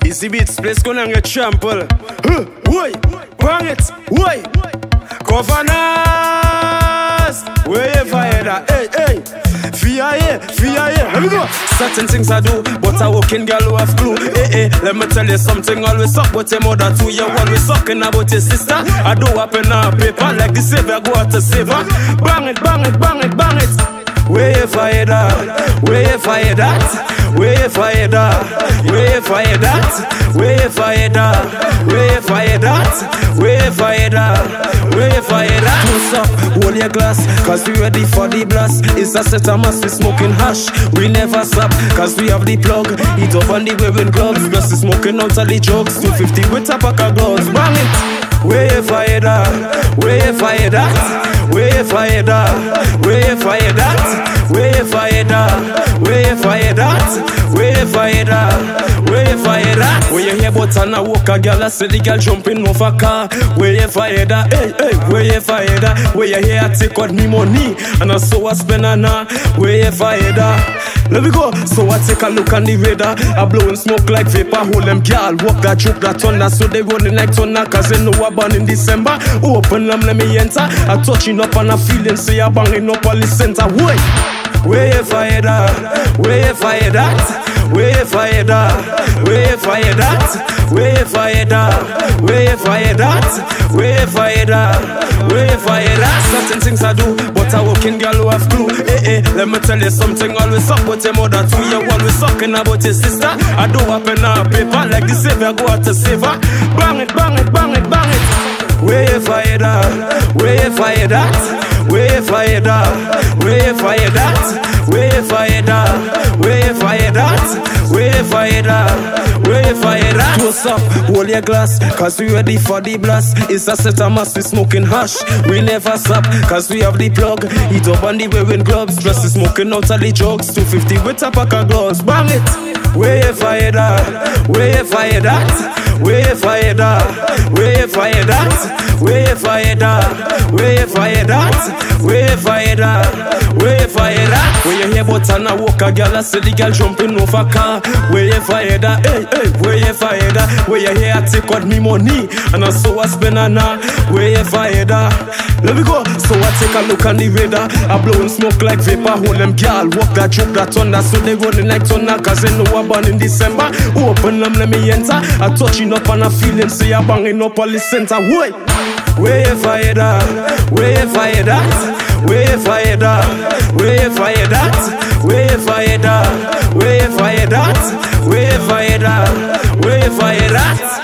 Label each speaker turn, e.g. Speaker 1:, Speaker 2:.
Speaker 1: Easy beats, place gonna get trample. Why? Bang it, why? Governors, wherever you are, hey. Fear, let me go. Certain things I do, but I walking girl who have clue. Hey, let me tell you something. Always suck with your mother too. You always sucking about your sister. I do up in a paper like the savior go out to save her. Bang it. Wherever you are, wherever you at. Wherever you are, wherever you at, wherever you are, wherever you at, wherever you are, wherever you at. Close up, hold your glass, cause we ready for the blast. It's a set of mass, we smoking hash. We never stop, cause we have the plug. Eat up on the wearing gloves, plus we smoking out of the drugs. 250 with a pack of gloves, bang it. Wherever you are, wherever you at, wherever you are, wherever you at, wherever you are, wherever you at, wherever you are, wherever you at. Where you hear about and I walk a girl, I see the girl jumping off a car. Wherever you are, hey, wherever you are. Where you hear I take out me money and I saw I spend an hour. Wherever you are, let me go. So I take a look on the radar. I blow and smoke like vapor. Hold them girl, walk that juke that thunder. So they running like thunder, cause they know I'm born in December. Open them, let me enter. I touching up and I feeling, say I banging up all the center. Wait. Wherever you are, wherever you at, wherever you are, wherever you at, wherever you are, wherever you at, wherever you are, wherever you at. Certain things I do, but I walking girl who have clue. Hey, let me tell you something. Always suck with your mother too. You always sucking about your sister. I do up in a paper like the savior go out to save her. Bang it. Wherever you are, wherever you at. Wherever you are, wherever you at, wherever you are, wherever you at, wherever you are, wherever you at. Close up, hold your glass, cause we ready for the blast. It's a set of mass, we smoking hash. We never stop, cause we have the plug. Eat up on the wearing gloves, dress is smoking out of the drugs. 250 with a pack of gloves, bang it. Wherever you are, wherever you at, wherever you are, wherever you at, wherever you are, wherever you at, wherever you are, wherever you at. Where you hear about and I walk a girl, I see the girl jumping off a car. Wherever you are, hey, wherever you are. Where you hear I take out me money and I saw I spend an hour. Wherever you are, let me go. So I take a look on the radar. I blow and smoke like vapor. Hold them girl, walk that juke that thunder. So they running like thunder, cause they know I'm born in December. Open them, let me enter. I touching up and I feeling, say I banging up all the center. Wait. Wherever you are, wherever you at, wherever you are, wherever you at, wherever you are, wherever you at, wherever you are, wherever you at.